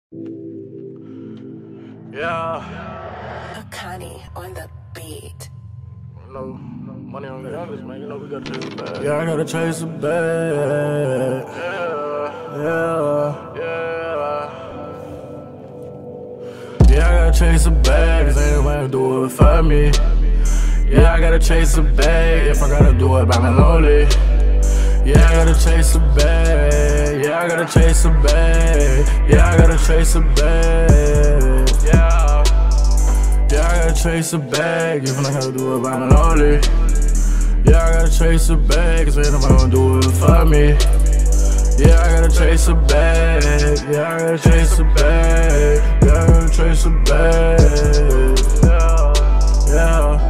Yeah. Akani on the beat. No money on the youngest, man. You know we gotta chase a bag. Yeah, I gotta chase a bag. Yeah, I gotta chase a bag, cause ain't nobody do it for me. Yeah, I gotta chase a bag, if I gotta do it by my lonely. Yeah, I gotta chase a bag. Yeah, I gotta chase a bag. Yeah, I gotta chase a bag. Yeah, I gotta chase a bag, if I gotta do it by my lonely. Yeah, I gotta chase a bag, cause ain't nobody gonna do it for me. Yeah, I gotta chase a bag. Yeah, I gotta chase a bag. Yeah, I gotta chase a bag. Yeah.